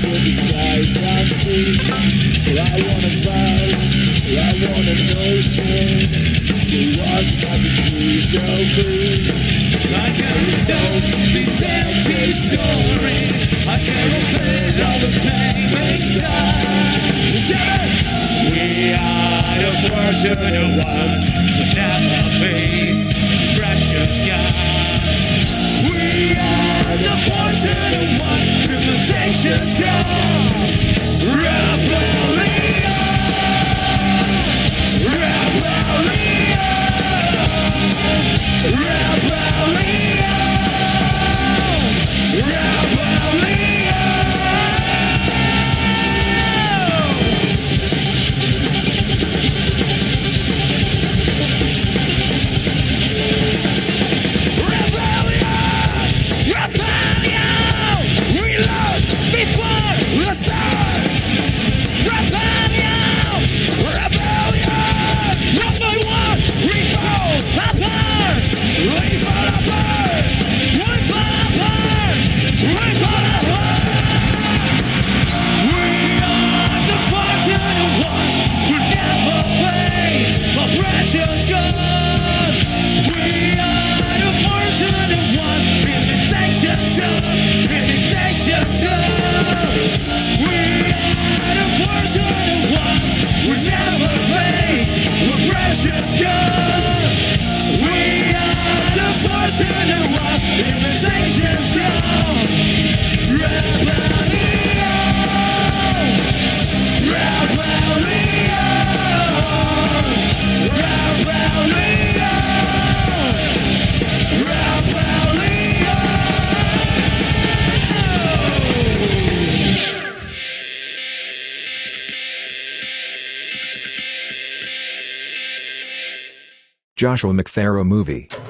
to the sights I see. I want a vow, I want an ocean to wash my confusion clean. I can't stop this empty story. I can't repeat all the pain inside. We are the fortunate ones who never faced precious gas. We are the fortunate ones, limitations of rebellion. Joshua McPharow movie.